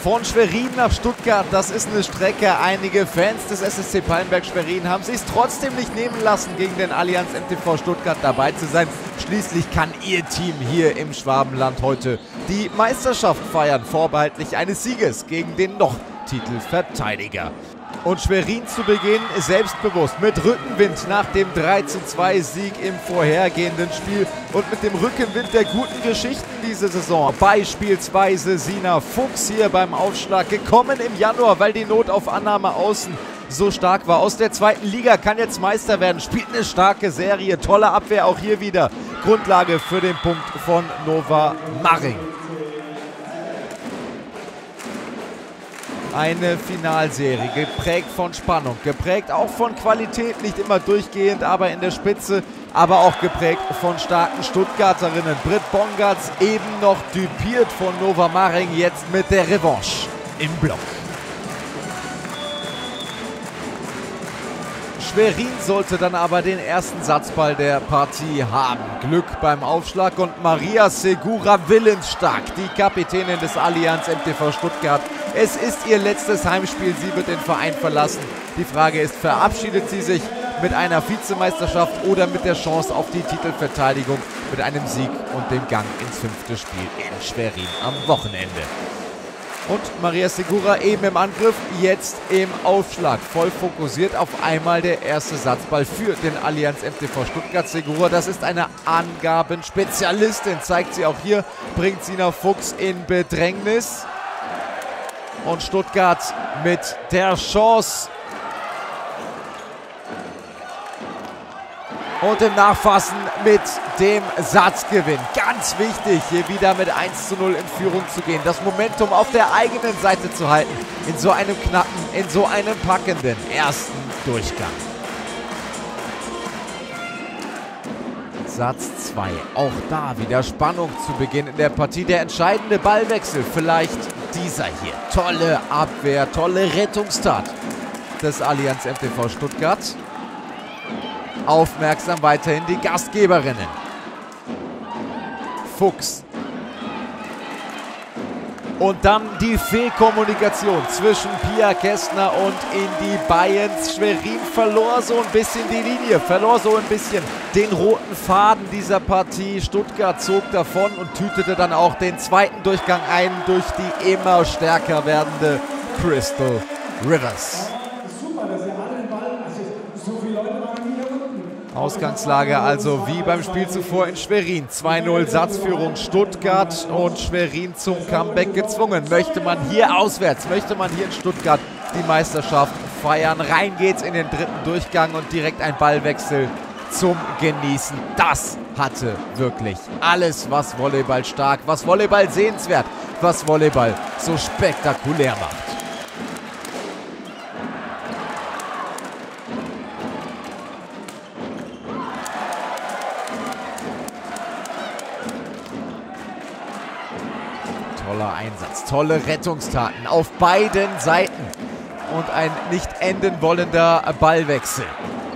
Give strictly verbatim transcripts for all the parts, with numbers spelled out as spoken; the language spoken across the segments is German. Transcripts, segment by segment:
Von Schwerin nach Stuttgart, das ist eine Strecke. Einige Fans des S S C Pallenberg Schwerin haben sich trotzdem nicht nehmen lassen, gegen den Allianz M T V Stuttgart dabei zu sein. Schließlich kann ihr Team hier im Schwabenland heute die Meisterschaft feiern, vorbehaltlich eines Sieges gegen den noch Titelverteidiger. Und Schwerin zu Beginn selbstbewusst mit Rückenwind nach dem drei zu zwei Sieg im vorhergehenden Spiel und mit dem Rückenwind der guten Geschichten diese Saison. Beispielsweise Sina Fuchs hier beim Aufschlag, gekommen im Januar, weil die Not auf Annahme außen so stark war. Aus der zweiten Liga, kann jetzt Meister werden, spielt eine starke Serie, tolle Abwehr auch hier wieder. Grundlage für den Punkt von Nova Maring. Eine Finalserie, geprägt von Spannung, geprägt auch von Qualität, nicht immer durchgehend, aber in der Spitze, aber auch geprägt von starken Stuttgarterinnen. Britt Bongartz eben noch düpiert von Nova Maring, jetzt mit der Revanche im Block. Schwerin sollte dann aber den ersten Satzball der Partie haben. Glück beim Aufschlag und Maria Segura willensstark, die Kapitänin des Allianz M T V Stuttgart. Es ist ihr letztes Heimspiel, sie wird den Verein verlassen. Die Frage ist, verabschiedet sie sich mit einer Vizemeisterschaft oder mit der Chance auf die Titelverteidigung mit einem Sieg und dem Gang ins fünfte Spiel in Schwerin am Wochenende. Und Maria Segura eben im Angriff, jetzt im Aufschlag. Voll fokussiert, auf einmal der erste Satzball für den Allianz M T V Stuttgart. Segura, das ist eine Angabenspezialistin, zeigt sie auch hier, bringt Sina Fuchs in Bedrängnis. Und Stuttgart mit der Chance. Und im Nachfassen mit dem Satzgewinn. Ganz wichtig, hier wieder mit eins zu null in Führung zu gehen. Das Momentum auf der eigenen Seite zu halten. In so einem knappen, in so einem packenden ersten Durchgang. Satz zwei. Auch da wieder Spannung zu Beginn in der Partie. Der entscheidende Ballwechsel. Vielleicht dieser hier. Tolle Abwehr, tolle Rettungstat des Allianz M T V Stuttgart. Aufmerksam weiterhin die Gastgeberinnen. Fuchs. Und dann die Fehlkommunikation zwischen Pia Kästner und Indy Bayens. Schwerin verlor so ein bisschen die Linie, verlor so ein bisschen den roten Faden dieser Partie. Stuttgart zog davon und tütete dann auch den zweiten Durchgang ein durch die immer stärker werdende Crystal Rivers. Ausgangslage also wie beim Spiel zuvor in Schwerin. zwei null Satzführung Stuttgart und Schwerin zum Comeback gezwungen. Möchte man hier auswärts, möchte man hier in Stuttgart die Meisterschaft feiern. Rein geht's in den dritten Durchgang und direkt ein Ballwechsel zum Genießen. Das hatte wirklich alles, was Volleyball stark, was Volleyball sehenswert, was Volleyball so spektakulär macht. Toller Einsatz, tolle Rettungstaten auf beiden Seiten und ein nicht enden wollender Ballwechsel.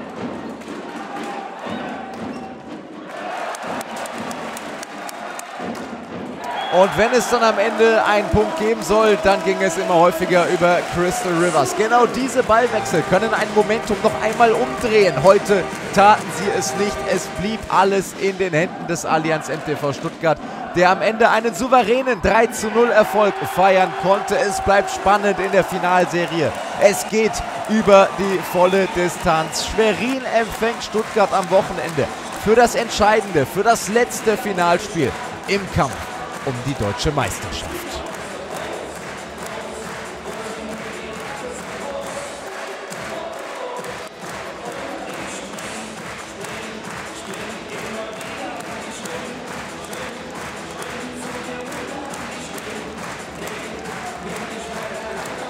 Und wenn es dann am Ende einen Punkt geben soll, dann ging es immer häufiger über Crystal Rivers. Genau diese Ballwechsel können ein Momentum noch einmal umdrehen. Heute taten sie es nicht. Es blieb alles in den Händen des Allianz M T V Stuttgart, der am Ende einen souveränen drei zu null Erfolg feiern konnte. Es bleibt spannend in der Finalserie. Es geht über die volle Distanz. Schwerin empfängt Stuttgart am Wochenende für das entscheidende, für das letzte Finalspiel im Kampf um die deutsche Meisterschaft.